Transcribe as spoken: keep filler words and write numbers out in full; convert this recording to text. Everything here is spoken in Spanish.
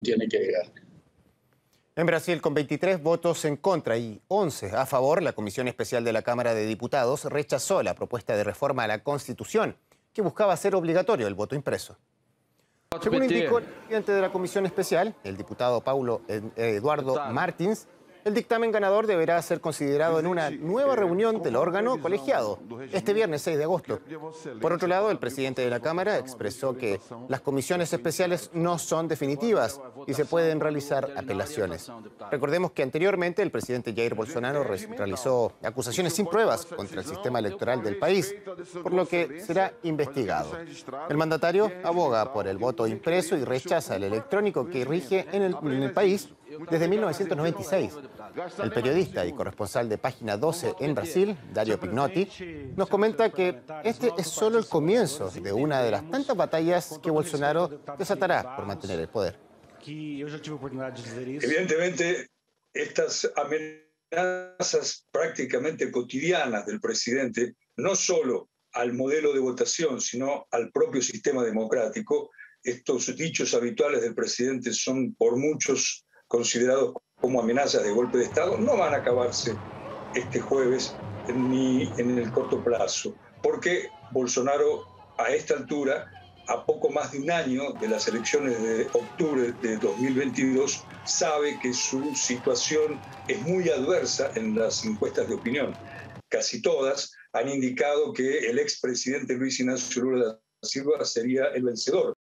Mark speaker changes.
Speaker 1: tiene que llegar.
Speaker 2: En Brasil, con veintitrés votos en contra y once a favor, la Comisión Especial de la Cámara de Diputados rechazó la propuesta de reforma a la Constitución, que buscaba hacer obligatorio el voto impreso. Según indicó el presidente de la Comisión Especial, el diputado Paulo Eduardo Martins, el dictamen ganador deberá ser considerado en una nueva reunión del órgano colegiado este viernes seis de agosto. Por otro lado, el presidente de la Cámara expresó que las comisiones especiales no son definitivas y se pueden realizar apelaciones. Recordemos que anteriormente el presidente Jair Bolsonaro realizó acusaciones sin pruebas contra el sistema electoral del país, por lo que será investigado. El mandatario aboga por el voto impreso y rechaza el electrónico que rige en el, en el país desde mil novecientos noventa y seis. El periodista y corresponsal de Página doce en Brasil, Dario Pignotti, nos comenta que este es solo el comienzo de una de las tantas batallas que Bolsonaro desatará por mantener el poder.
Speaker 3: Evidentemente, estas amenazas prácticamente cotidianas del presidente, no solo al modelo de votación, sino al propio sistema democrático, estos dichos habituales del presidente son por muchos considerados como amenazas de golpe de Estado, no van a acabarse este jueves ni en el corto plazo, porque Bolsonaro a esta altura, a poco más de un año de las elecciones de octubre de dos mil veintidós, sabe que su situación es muy adversa en las encuestas de opinión. Casi todas han indicado que el expresidente Luis Ignacio Lula da Silva sería el vencedor.